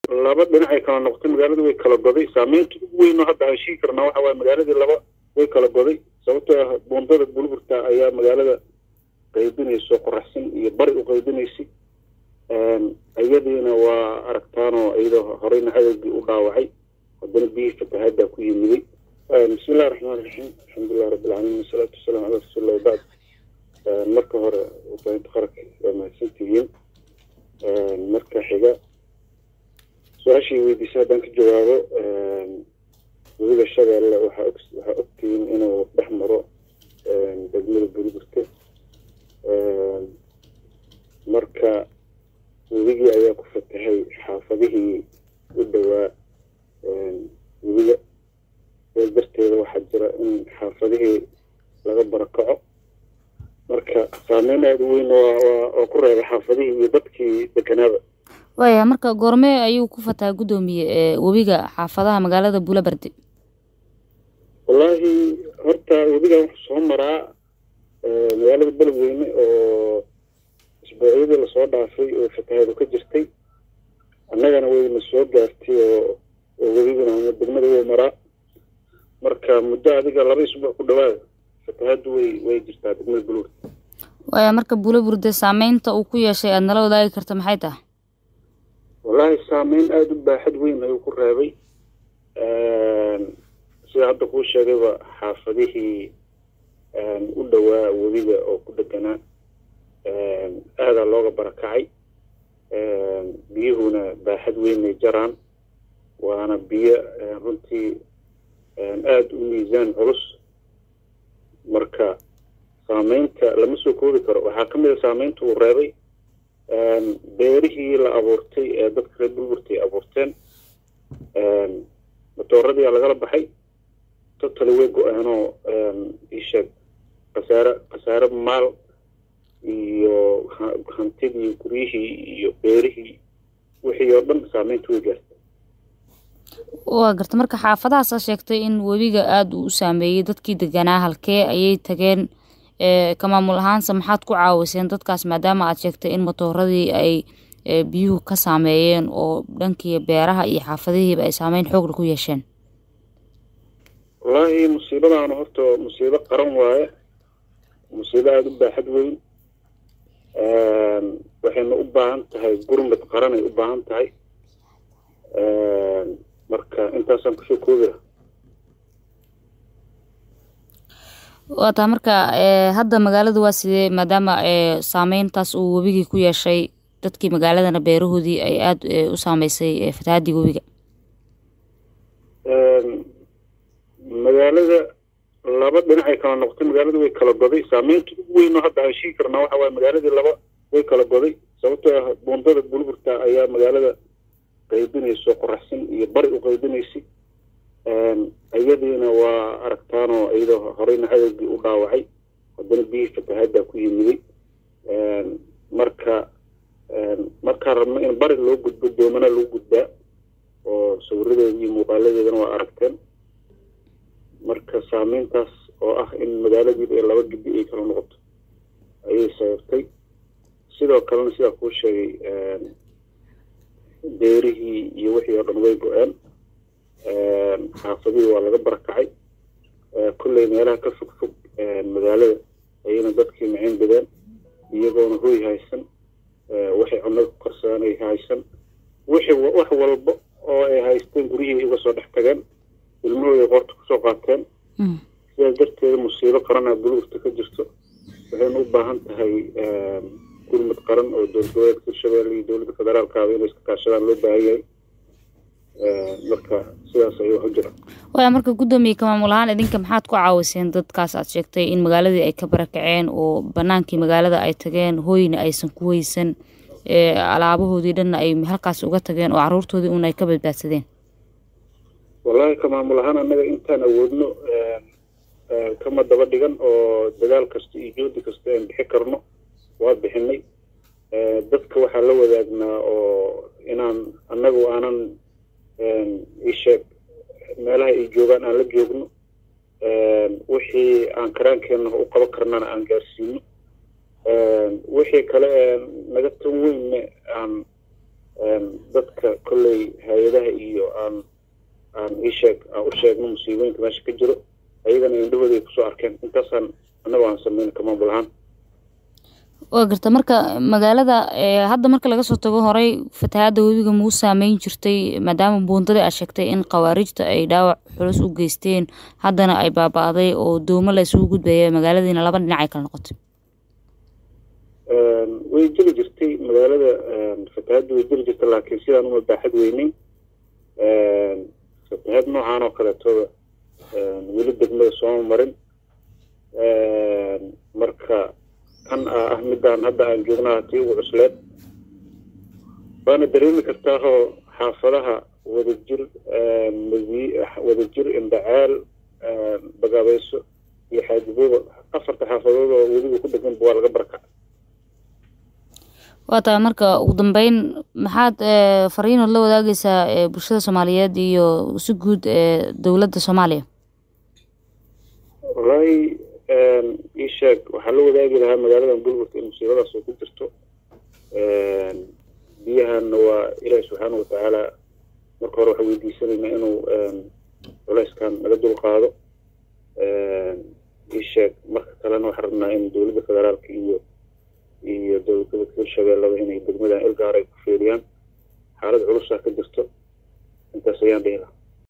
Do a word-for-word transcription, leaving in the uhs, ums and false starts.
laba dhinacay kala noqotay magaalada way kala goday saameynta ugu weyn oo hadda aan sheegi karnaa waxa waaye magaaladii laba way kala goday sababtoo ah buundada Bulburta ayaa magaalada qaybinayso qoraxsan iyo bari u qaybinaysay ayadiina waa aragtaanoo iyadoo horeyna cadowgii u dhaawacay haddana biyi fatahaada ku yimiday bismillahi raxmaani raxiim alxamdulillahi rabbil caalamiin wasalaatu wasalaamu calaa rasuulillahi bacd marka hore wadaynta qaranka waa mahadsantihiin marka xiga su-aashii weydiisay haddaan ka jawaabo webiga Shabeelle waxaa waxaa ogtihiin inuu dhex maro degmada Bulburta marka webigii ayaa ku fatahay xaafadihii u dhawaa webiga darteeda waxaa jira in xaafadihii laga barakaco marka saameyn aad u weyn oo ku reebay xaafadihii iyo dadkii dekanaaba waya marka goormee ayuu ku fataa gudoomiye webiga xaafadaha magaalada Bulburta wallahi horta webiga wuxuu soo maraa magaalada Beledweyne oo isbuucyadii la soo dhaafay oo fatahaadu ka jirtay annagana wayna soo gaartay oo webigana degmada way maraa marka muddo adiga laba isbuuc ku dhawaad fatahaadu way way jirtaa degmada Bulburta waya marka Bulburta saameynta uu ku yeeshay aad nala wadaagi karto maxay tahay wallahi saameyn aad u baaxad weyn ayuu ku reebay sida hadda kuu sheegayba xaafadihii u dhawaa webiga oo ku deganaa aada looga barakacay biyuhuna baaxad weyn ay jaraan waana biyo runtii aada u miisaan culus marka saameynta lama soo koobi karo waxaa ka mid a saameynta uu reebay beerihii la abuurtay ee dadka reer Bulburta ay abuurteen matooradii lagala baxay totally way go-aanoo isheeg khasaare khasaare maal iyo hantidii guryihii iyo beerihii wixii oo dhan saameynta way gaartay waa garta marka xaafadahaas aad sheegtay in webiga aada uu u saameeyey dadkii deganaa halkee ayay tageen ka maamul ahaanse maxaad ku caawiseen dadkaas maadaama aad sheegtay in matooradii ay biyuhu ka saameeyeen oo dhankii beeraha iyo xaafadihiiba ay saameyn xoog ku yeesheen wallahi musiibadaana horta musiibo qaran waaye musiibo aada u baaxad weyn waxayna u baahan tahay gurmad qaran ay u baahan tahay marka intaasaan kusoo koobi lahaa waata marka hadda magaalada waa sidee maadaama saameyntaas uu webigii ku yeeshay dadkii magaaladana beerahoodii ay aada u saameysay fatahaadii webiga magaalada laba dhinacay kala noqotay magaalada way kala goday saameynta ugu weyn oo hadda aan sheegi karnaa waxa waaye magaaladii laba way kala goday sababtoo ah buundada Bulburta ayaa magaalada qaybinayso qoraxsan iyo bari u qaybinaysay ayadiina waa aragtaanoo iyadoo horeyna cadowgii u dhaawacay haddana biyi fatahaada ku yimiday marka markaan rabno in bari loo gudbo doomana lagu gudbaa oo sawiradeeda iyo muuqaaladeedana waa aragteen marka saameyntaas oo ah in magaaladiiba ee laba gibbi ay kala noqoto ayay sababtay sidoo kalena sidaa kuu sheegay beerihii iyo wixii oo dhan way go-een xaafadihii waa laga barakacay kulley meelaha ka fog fog magaalada ayayna dadkii maciin badeen iyagoona hooy haysan waxay cunada ku karsadaan ay haysan wixii wax walba oo ay haysteen guryihii uga soo dhex tageen ilmahooday qoorta kusoo qaateen sidaas darteeda musiibo qaranaa Bulburta ka jirto waxayna u baahan tahay gurmad qaran oo dowlad goboleedka Shabeelle iyo dowladda federaalka ah inay iska kaashadaan loo baahan yahay marka sidaas ayuu u jira waa marka gudoomiye ka maamul ahaan idinka maxaad ku caawiseen dadkaas aad sheegtay in magaaladii ay ka barakaceen oo banaankii magaalada ay tageen hooyna aysan ku weysan alaabahoodii dhanna ay halkaas uga tageen oo caruurtoodii un ay ka badbaadsadeen wallahi ka maamul ahaan annaga intaan awoodno kama daba dhigan oo dagaal kasta iyo joodi kasta aan bixi karno waa bixinay dadka waxaa la wadaagnaa oo inaan annagu aanan isheeg meelaha ay joogaan aan la joogno wixii aan karaankeenna u qaban karnana aan gaarsiino wixii kale naga tan weynna aan dadka kolley hay-adaha iyo aan aan ii sheeg aan u sheegno musiibooyinka meesha ka jiro ayagana indhahooda ay kusoo arkeen intaasaan annagoo aan sameyn kamaamul ahaan. waa garta marka magaalada hadda marka laga soo tago horay fatahaadda webiga muu saameyn jirtay maadaama buundadii aad sheegtay in khawaarijta ay dhaawac culus u geysteen haddana ay baaba'day oo doomo la isugu gudbaya magaaladiina laba dhinac ay kala noqotay. way jiri jirtay magaalada fatahaadda way jiri jirtay laakiin sidaan uma baaxad weynin fatahaad noocaan oo kaleetooda weli degmada sooma marin marka kan ah midaan hadda aan joognaa tii ugu cusleed waana dareemi kartaa oo xaafadaha wadajir wadajir indhacaal bagaabayso iyo xaajibooda afarta xaafadood oo weliba ku degan waa laga barka. waa tahay marka ugu dambeyn maxaad fariinood la wadaagaysaa bulshada Soomaaliyeed iyo si guud ee dowladda Soomaaliya? wallahi ii sheeg waxaa la wadaagi lahaa magaaladan Bulburka in musiibadaas oo ku jirto biyahana waa Ilaahay subxaanahu watacaala marka hore waxaa weydiisanaynaa inuu culayskan naga dul qaado ii sheeg marka kalena waxaan rabnaa in dowladda federaalka iyo iyo dowladda Hirshabeellada inay degmadan ilgaar ay ku fiiriyaan xaalad culus ah ka jirto intaas ayaan dhihi lahaa.